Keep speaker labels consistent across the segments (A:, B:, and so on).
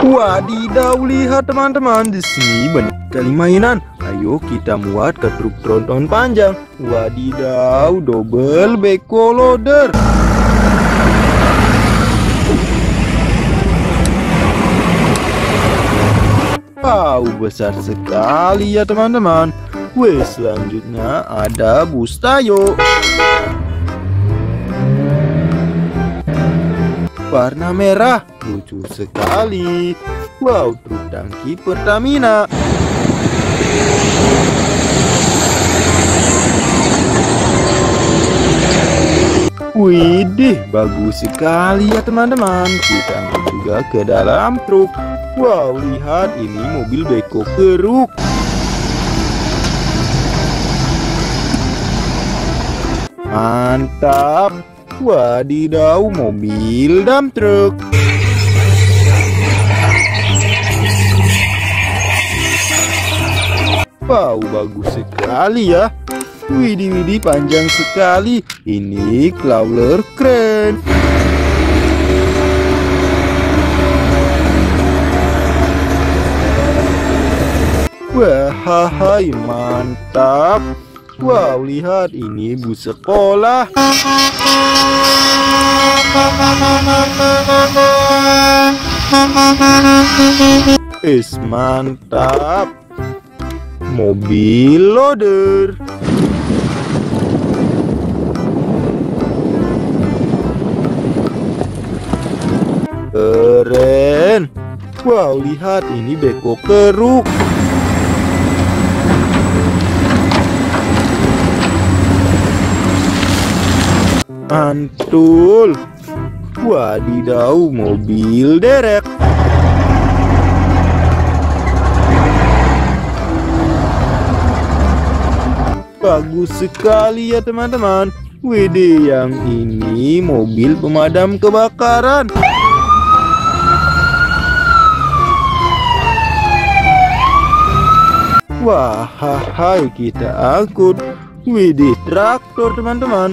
A: Wadidaw, lihat teman-teman, di sini banyak sekali mainan. Ayo kita muat ke truk tronton panjang. Wadidaw, double backhoe loader. Wow, besar sekali ya teman-teman. Wih, selanjutnya ada bus Tayo. Warna merah, lucu sekali. Wow, truk tangki Pertamina. Widih, bagus sekali ya teman-teman. Kita masuk juga ke dalam truk. Wow, lihat ini mobil beko keruk. Mantap. Wadidaw, mobil dump truck. Wow, bagus sekali ya. Widih, panjang sekali. Ini crawler keren. Wah, hai, mantap. Wow, lihat ini bus sekolah. Mantap. Mobil loader. Keren. Wow, lihat ini beko keruk. Mantul. Wadidaw, mobil derek. Bagus sekali ya teman-teman. Widih, yang ini mobil pemadam kebakaran. Wah, hai, kita angkut. Widih, traktor teman-teman.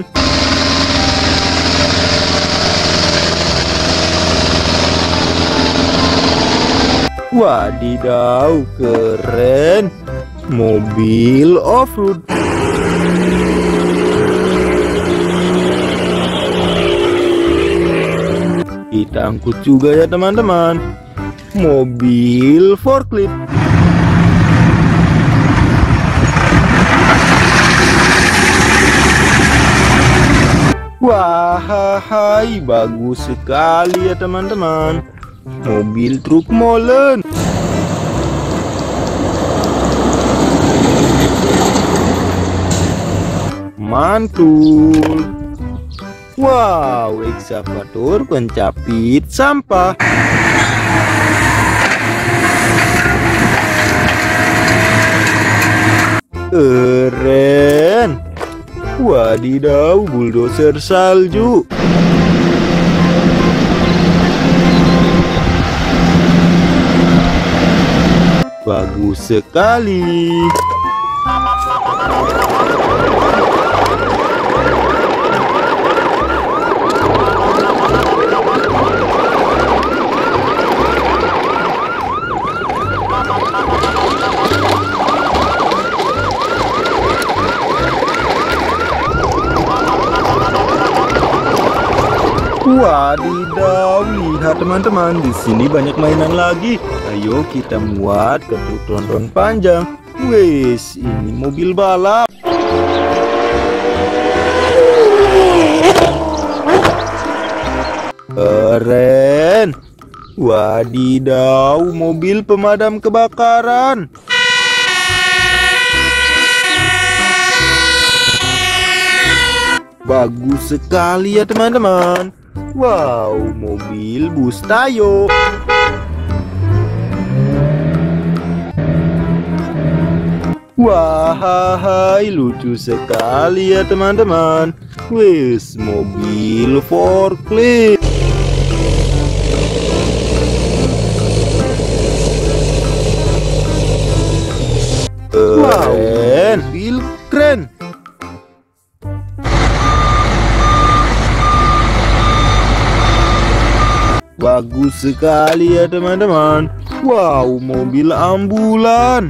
A: Wadidaw, keren. Mobil off-road. Kita angkut juga ya teman-teman. Mobil forklift. Wah, hai, bagus sekali ya teman-teman. Mobil truk molen. Mantul. Wow, ekskavator pencapit sampah. Keren. Wadidaw, bulldozer salju. Bagus sekali. Wadidaw, lihat teman-teman, di sini banyak mainan lagi. Ayo kita muat ke truk tronton panjang. Wes, ini mobil balap. Keren. Wadidaw, mobil pemadam kebakaran. Bagus sekali ya teman-teman. Wow, mobil bus Tayo. Wah, lucu sekali ya teman-teman. Wes, mobil forklift. Wow, mobil keren. Bagus sekali ya teman-teman. Wow, mobil ambulan.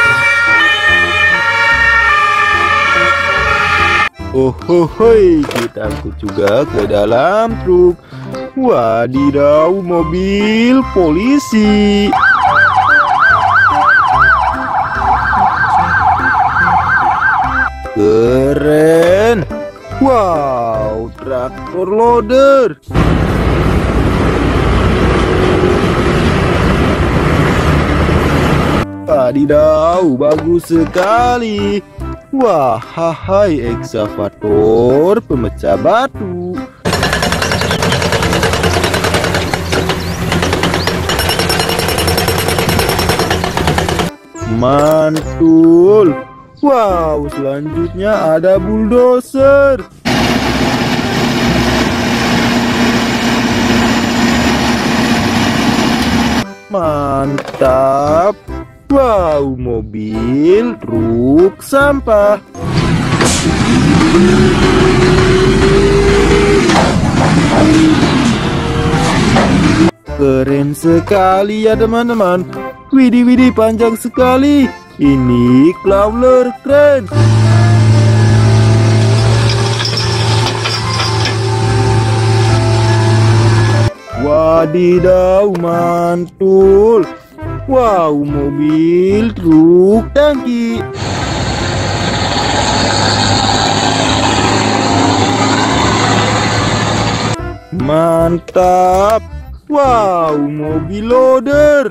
A: Oh, kita angkut juga ke dalam truk. Wadidaw, mobil polisi. Keren. Wow, traktor loader. Wadidaw, bagus sekali. Wah, hai ekskavator pemecah batu. Mantul. Wow, selanjutnya ada bulldozer. Mantap. Wow, mobil truk sampah. Keren sekali ya teman-teman. Widih, panjang sekali. Ini crawler keren. Wadidaw, mantul. Wow, mobil truk tangki. Mantap. Wow, mobil loader.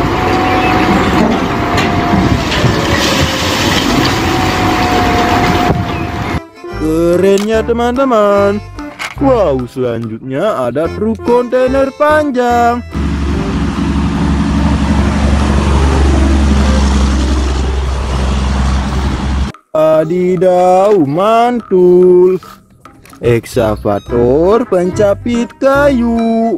A: Kerennya teman-teman. Wow, selanjutnya ada truk kontainer panjang. Wadidaw, mantul. Ekskavator pencapit kayu.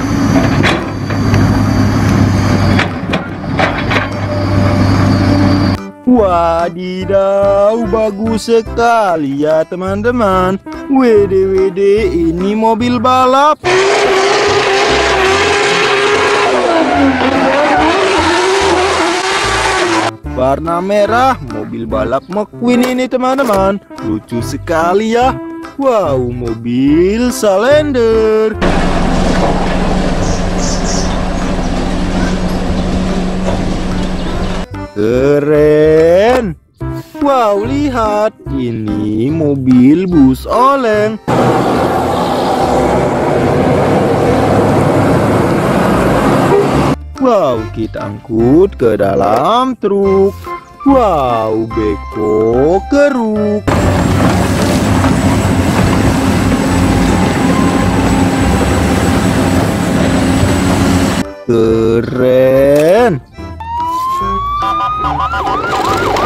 A: Wadidaw, bagus sekali ya teman-teman. Wede, ini mobil balap. Warna merah, mobil balap McQueen ini teman-teman. Lucu sekali ya. Wow, mobil Salender. Keren. Wow, lihat, ini mobil bus oleng. Wow, kita angkut ke dalam truk. Wow, beko keruk. Keren.